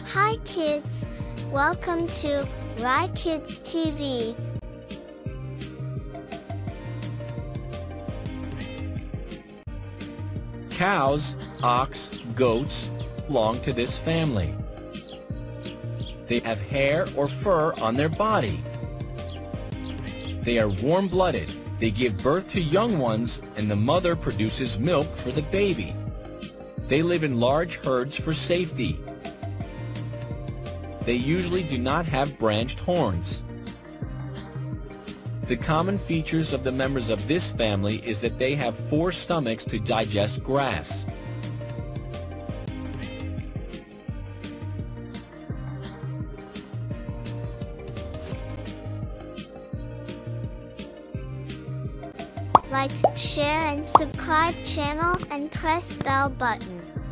Hi kids, welcome to Rye Kids TV. Cows, ox, goats belong to this family. They have hair or fur on their body. They are warm-blooded. They give birth to young ones, and the mother produces milk for the baby. They live in large herds for safety. They usually do not have branched horns. The common features of the members of this family is that they have 4 stomachs to digest grass. Like, share and subscribe channel and press bell button.